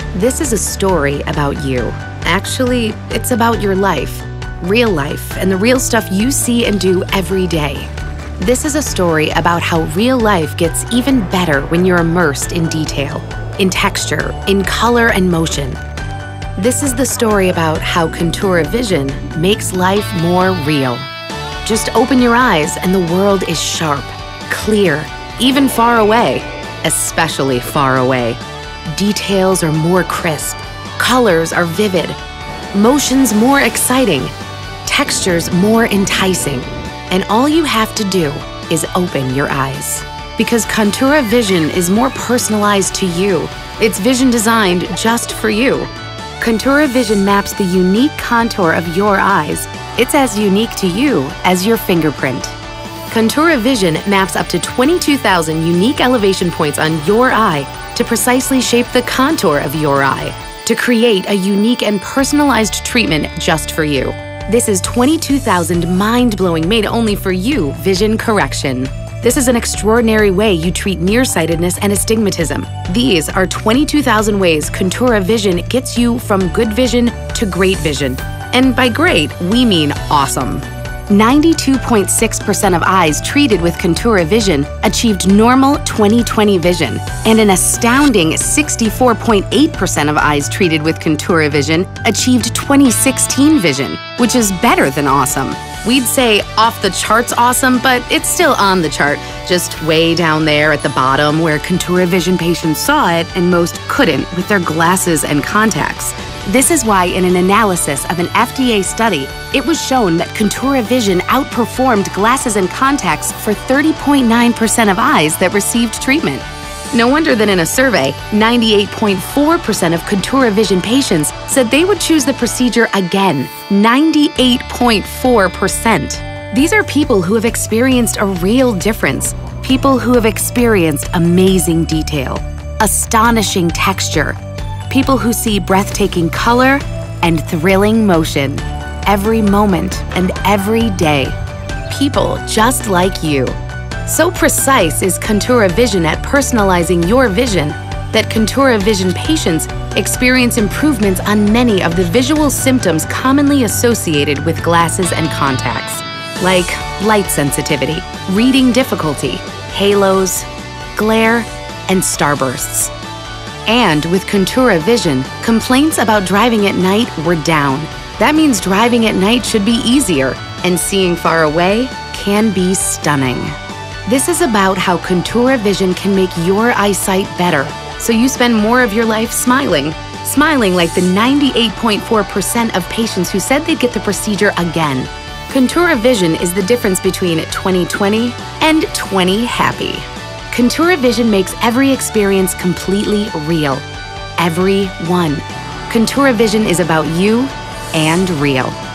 This is a story about you. Actually, it's about your life, real life, and the real stuff you see and do every day. This is a story about how real life gets even better when you're immersed in detail, in texture, in color and motion. This is the story about how Contura Vision makes life more real. Just open your eyes and the world is sharp, clear, even far away, especially far away. Details are more crisp, colors are vivid, motions more exciting, textures more enticing, and all you have to do is open your eyes. Because Contura Vision is more personalized to you. It's vision designed just for you. Contura Vision maps the unique contour of your eyes. It's as unique to you as your fingerprint. Contura Vision maps up to 22,000 unique elevation points on your eye to precisely shape the contour of your eye, to create a unique and personalized treatment just for you. This is 22,000 mind-blowing made only for you vision correction. This is an extraordinary way you treat nearsightedness and astigmatism. These are 22,000 ways Contura Vision gets you from good vision to great vision. And by great, we mean awesome. 92.6% of eyes treated with Contura Vision achieved normal 20/20 vision, and an astounding 64.8% of eyes treated with Contura Vision achieved 20/16 vision, which is better than awesome. We'd say off the charts awesome, but it's still on the chart, just way down there at the bottom where Contura Vision patients saw it and most couldn't with their glasses and contacts. This is why in an analysis of an FDA study, it was shown that Contura Vision outperformed glasses and contacts for 30.9% of eyes that received treatment. No wonder that in a survey, 98.4% of Contura Vision patients said they would choose the procedure again. 98.4%. These are people who have experienced a real difference. People who have experienced amazing detail, astonishing texture, people who see breathtaking color and thrilling motion every moment and every day. People just like you. So precise is Contura Vision at personalizing your vision that Contura Vision patients experience improvements on many of the visual symptoms commonly associated with glasses and contacts, like light sensitivity, reading difficulty, halos, glare, and starbursts. And with Contura Vision, complaints about driving at night were down. That means driving at night should be easier, and seeing far away can be stunning. This is about how Contura Vision can make your eyesight better, so you spend more of your life smiling. Smiling like the 98.4% of patients who said they'd get the procedure again. Contura Vision is the difference between 20/20 and 20 happy. Contura Vision makes every experience completely real. Every one. Contura Vision is about you and real.